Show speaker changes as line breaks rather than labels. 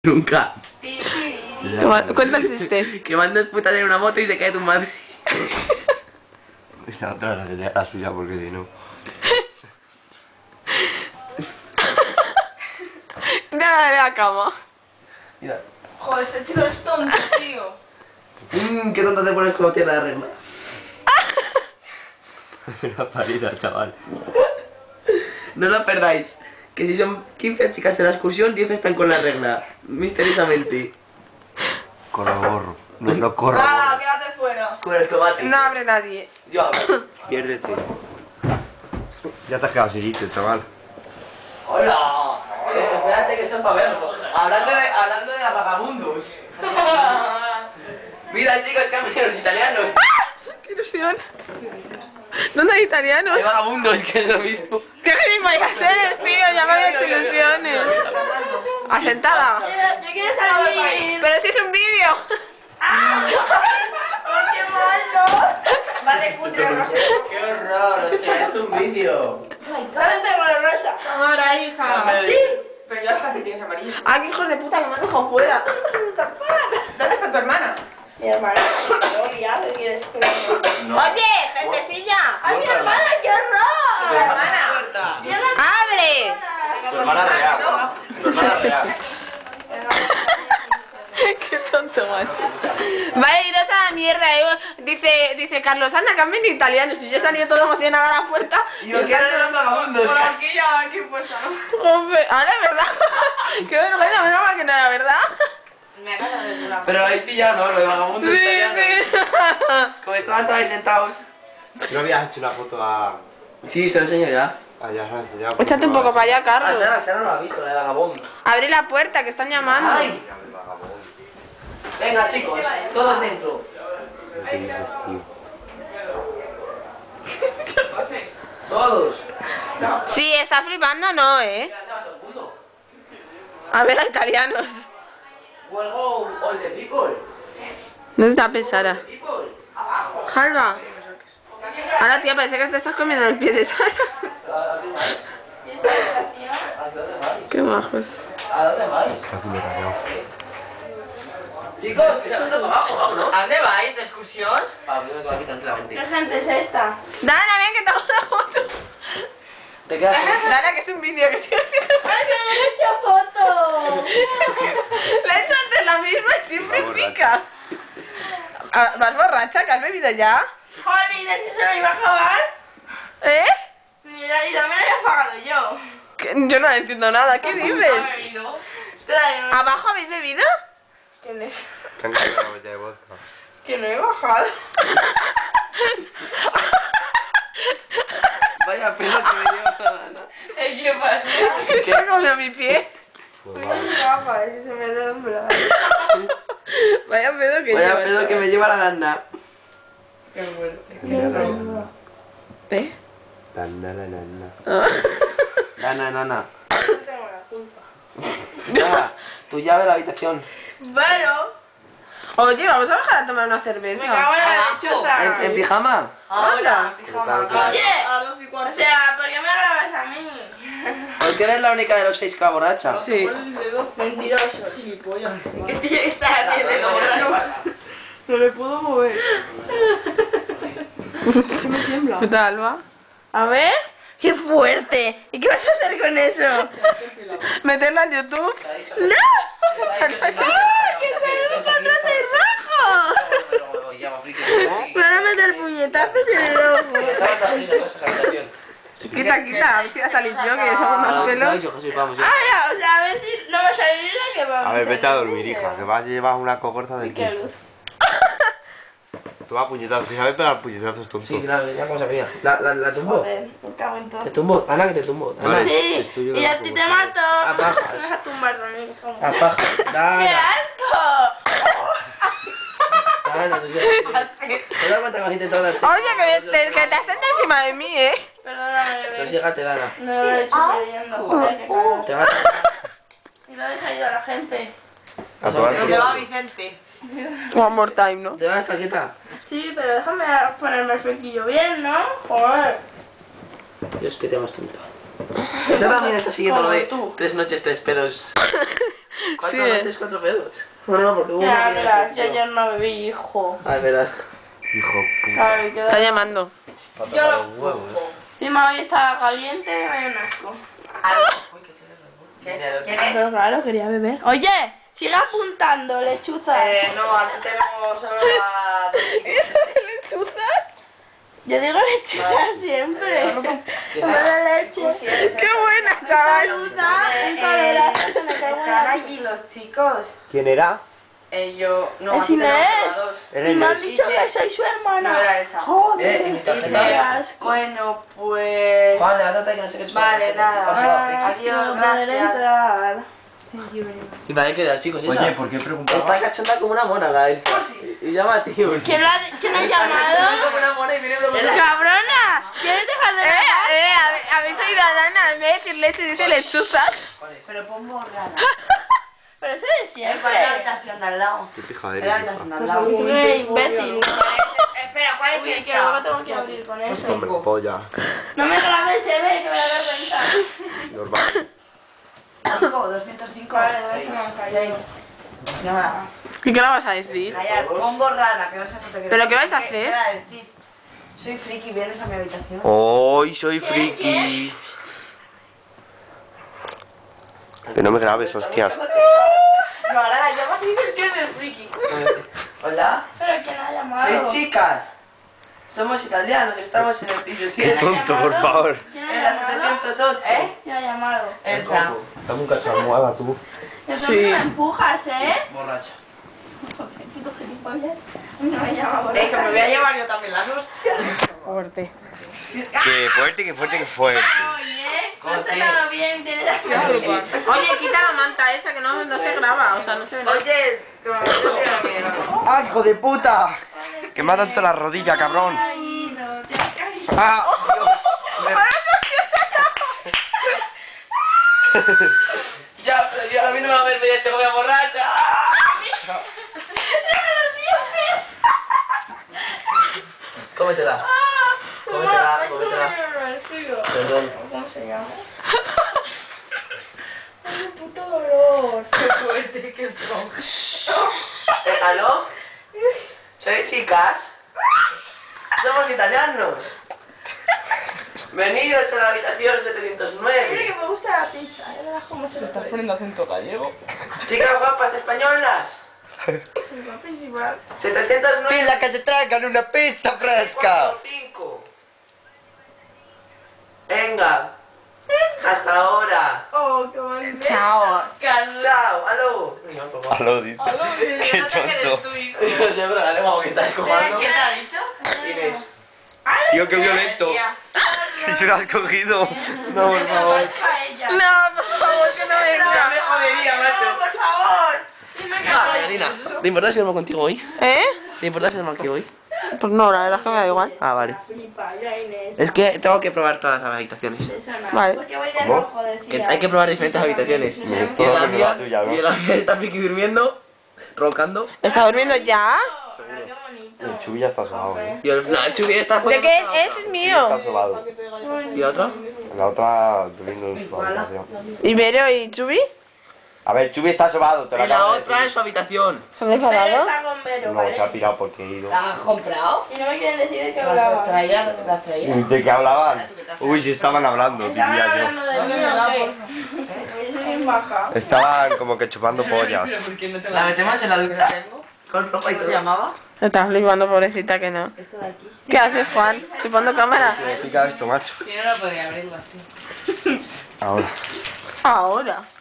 Nunca.
Cuenta el chiste.
Que van dos putas en una moto y se cae tu madre.
La otra la suya porque si no.
Nada de la cama.
Mira.
Joder, este chico es tonto, tío.
Qué tonto te pones cuando tienes la regla.
Una parida, chaval.
No lo perdáis. Que si son 15 chicas en la excursión, 10 están con la regla. Misteriosamente.
Corro. No corro.
Ah, quédate fuera.
Con el tomate.
No abre nadie.
Yo abro.
Piérdete. Ya te has quedado sin sitio, chaval.
¡Hola! Espérate que esto es para verlo. Hablando de vagabundos. Mira chicos, camioneros italianos.
¡Qué ilusión! ¿Dónde hay italianos?
Hay vagabundos, que es lo mismo.
¡Qué gilipollas eres, tío! Ya me había hecho ilusiones. ¿Asentada?
Yo quiero salir.
Pero si es un vídeo.
¡Qué malo! Va de cutre, Rosa.
¡Qué horror! O sea, es un vídeo.
¿Dónde tengo la rosa?
Ahora, hija.
¿Sí? Pero yo los calcetines amarillos.
¡Ah, qué hijos de puta que me han dejado fuera!
¿Dónde está tu hermana? Mi hermana. ¿Qué quieres que
¡Oye, gentecilla!
¡Ay, mi hermana, qué horror!
¡Tu hermana! ¡Abre!
Tu hermana real. Tu hermana real.
¡Qué tonto, macho! Vaya, iros a la mierda, dice Carlos, anda, que han venido italianos. Y yo he salido todo emocionada a la puerta.
Y yo quiero ver los vagabundos.
Por aquí ya, aquí puesta, ¿no?
Joder, ahora es verdad. ¡Qué vergüenza! Menos mal que no era verdad.
Me acabo de curar.
Pero lo habéis pillado, ¿no? Lo de vagabundos
Sí,
italianos.
sí.
Como estaban todos ahí sentados.
¿No habías hecho una foto a...?
Sí, se lo enseño ya.
Ya se la he enseñado.
Échate un poco para allá, Carlos.
Sara no lo ha visto, la de vagabundo.
Abre la puerta, que están llamando.
¡Ay! Venga chicos, todos dentro. Todos.
Sí, está flipando, no, ¿eh? A ver, a italianos.
Juego all the people.
¿Dónde está Pesara?
People.
Jalva. Ahora, tía, parece que te estás comiendo el pie de Sara.
¿A dónde vais?
Qué majos.
¿A dónde vais?
Aquí me he callado.
Chicos, que se han tomado abajo, ¿no?
¿A dónde vais? ¿De excursión?
Ah, yo me quedo aquí tranquilamente.
¿Qué gente es esta?
Dana, ven que te hago una foto.
Te quedas
Dana, que es un vídeo que sigue siendo...
¡Ay, que no he hecho foto!
La he hecho antes la misma y siempre
Va
pica. Ah, ¿vas borracha? ¿Que has bebido ya?
Jolín, es que se lo iba a acabar.
¿Eh?
Mira, y también lo he apagado yo.
Yo no entiendo nada. ¿Qué dices?
bebido? Tráeme.
¿Abajo habéis bebido?
¿Quién es?
Que han quedado la botella de vodka.
Que no he bajado.
Vaya pedo que me lleva la Dana.
¿Qué pasa?
Se ha comido mi pie.
Pues
Voy a mi cama, es que se me dobla.
Vaya pedo que
Vaya
llevas.
pedo que me lleva la Dana.
Qué
vale.
¿Eh?
Na.
Dana, nana.
No tengo la culpa.
Ya, tu llave de la habitación.
Pero,
Oye, vamos a bajar a tomar una cerveza.
me cago en la lechuza.
¿En pijama?
Ahora.
Oye, o sea, ¿por qué me grabas a mí?
Porque eres la única de los 6 que va borracha.
Sí.
Mentiroso. ¿Qué tiene que estar haciendo?
No le puedo mover. Se me tiembla. ¿Qué tal, Alba?
A ver. ¡Qué fuerte! ¿Y qué vas a hacer con eso?
¿Meterla en YouTube?
¡No! ¡Ah! ¡Que salimos con rosas rojo! Me van a meter puñetazos en el ojo.
Quita, quita. A ver si vas a limpiar, que ya somos más pelos.
Ahora, o sea, a ver si no me sale la que vamos.
A ver, vete a dormir, hija, que vas a llevar una cogorza del
Qué
15.
luz.
Tú vas a puñetazos, si sabes pegar puñetazos, tonto.
Sí, claro, ya como sabía. La tumbó.
Joder, me cago en todo.
Te tumbó, Ana, que te tumbó. Ana.
Vale.
Sí,
Estoy yo
y a
loco,
ti te
como
mato.
A pajas.
Me vas a tumbar también.
A paja.
¡Qué
Dana.
asco!
Dana, tú sabes. ¿Te das cuenta que has intentado dar sexo?
Oye, que te has sentado encima de mí, ¿eh?
Perdóname, bebé.
Sosígate, Dana.
No lo he hecho queriendo. Joder, qué cago.
Te vas
¿Y dónde se ha ido la gente?
A tomar
¿Dónde
por
va
culo.
Vicente?
One more time, ¿no?
¿Te vas a estar quieta?
Sí, pero déjame ponerme el flequillo bien, ¿no? Joder.
Dios, que te más tonto. Esta también está siguiendo lo de
Como tú.
3 noches, 3 pedos. ¿Cuántas
Sí.
noches, 4 pedos? No, porque hubo
¿Qué
una que
hablas?
se
Yo
dio.
ayer no bebí, hijo.
Ah, es verdad.
Hijo puta.
Ay, qué
Está llamando.
Para
Yo
tocar
lo
los huevos.
Encima hoy estaba caliente, vaya un asco.
¿Quién
Pero claro, quería beber. Oye, sigue apuntando, lechuzas.
No, aquí tenemos solo a...
¿Lechuzas?
Yo digo lechuzas siempre. Una leche.
¡Qué buena, chaval!
Saluda, un colerazo, se me cae
Están
una.
allí los chicos.
¿Quién era?
Yo... No,
Es
aquí tenemos
Inés.
a dos.
Era
Y me han
Inés.
dicho que soy su hermana.
No era esa.
Joder,
mi
qué
tarjeta.
asco.
Bueno, pues...
Juan, levántate que no sé qué chupa.
Vale, nada.
Pasó, África.
Adiós,
No poder
gracias.
entrar.
Y para qué era, chicos, esa.
Oye, ¿por qué preguntaba?
Está cachonda como una mona la Elsa. Y llama tío.
¿Quién ha
Como
llamado?
una mona y viene preguntando.
¡Cabrona! ¿Quieres dejar de grabar?
¿Habéis oído a Dana? En vez de decir leche, dice lechuzas.
Pero pon borrada.
Pero eso de
Es
siempre.
para la habitación de al lado.
Qué pija
Es la
eres,
habitación de
hija.
al lado.
Tú qué imbécil.
Espera, ¿cuál es
Uy, que luego
esta?
tengo que abrir con eso.
Hombre, polla.
No me grabes, se ve, que me da vergüenza.
Normal.
205.
Vale, a ver si me han caído.
Nada.
¿Y qué le vas a decir?
Callar, pon borrada, que no sé cuánto
¿Pero qué vais a hacer?
¿Qué la decís? Soy friki, vienes a mi habitación.
Hoy soy friki. Que no me grabes, hostias.
No, ahora la llamas y dices que eres friki.
Hola,
¿Pero quién ha llamado?
soy chicas. Somos italianos, estamos en el piso
Qué
7.
tonto, por favor.
¿Quién
En
ha
la
llamado?
708.
¿Quién ha llamado?
Esa.
Dame un cacho de almohada, tú.
Que tú
Sí.
me empujas, ¿eh?
Borracha.
Puto gilipollas. No me llama por
Que me voy a llevar yo también las hostias.
Fuerte.
Qué fuerte, qué fuerte, qué fuerte.
Oye, no has cenado bien, tienes la
Oye, quita la manta esa que no se graba, o sea, no se ve nada.
Oye, que me voy a la mierda.
¡Ah, hijo de puta! Que me ha dado la rodilla, cabrón. ¡Ah!
Ya, pero yo, a mí no me va a ver media cebolla borracha. Cómetela. Cómetela, cómetela. Perdón.
¿Cómo se llama? ¡Ay, puto dolor!
¿Aló? ¿Soy chicas? Somos italianos. Venidos a la habitación
Mira
709.
que me gusta la pizza, ya verás cómo se lo estoy.
poniendo acento gallego?
Chicas guapas españolas.
Guapísimas.
709.
¡Pila que te traigan una pizza fresca!
5. Venga. Hasta ahora.
Oh, qué bonito.
Chao.
Chao. Aló.
Aló, dice. Qué tonto.
No sé, pero dale, vamos, que está escojando.
¿Quién te ha dicho?
Inés.
Tío, qué violento. ¿Y se lo has cogido? No, por favor.
A ella.
No, por favor, que no venga.
me jodería,
No,
macho.
por favor. Dime que no.
Marina, ¿te importa si duermo contigo hoy?
¿Eh?
¿Te importa si duermo aquí hoy?
Pues no, la verdad es que me da igual.
Ah, vale.
Flipa, ya Inés.
Es que tengo que probar todas las habitaciones.
Eso no.
Vale.
Porque voy de
¿Cómo?
rojo, decía.
Que hay que probar diferentes habitaciones. Y en
Todo
la
lo que
mía,
la tuya, ¿no?
y en la mía está Vicky durmiendo, roncando.
¿Está durmiendo ya?
Ay, qué bonito.
El Chuy ya está sobado, ¿eh?
Y el Chubi está
¿De
fuera.
qué es? Ese es
Está
mío.
sobado.
¿Y otro?
La otra durmiendo en su habitación.
¿Y Vero y Chubi?
A ver, Chuy está sobado, te lo
Y la
acabo de
otra en
decir.
su habitación.
¿Se han
Pero
enfadado?
está con Vero,
No, se ha
¿vale?
pirado porque he ido.
¿La has comprado?
Y no me quieren decir de qué
¿Las
hablaban.
traías? ¿Las traías?
¿De qué hablaban? Uy, si estaban hablando,
Estaban
diría
hablando
yo.
de mí, ¿o qué? Yo soy bien baja.
Estaban como que chupando pollas.
¿Por qué no te
La metemos en la ducha.
tengo?
Con ropa y
¿Cómo se
todo.
llamaba?
Me estás flipando, pobrecita, que no.
Esto de aquí.
¿Qué haces, Juan? ¿Chupando cámara?
¿Qué significa esto, macho?
Si no, no podía abrirlo así.
Ahora.
Ahora.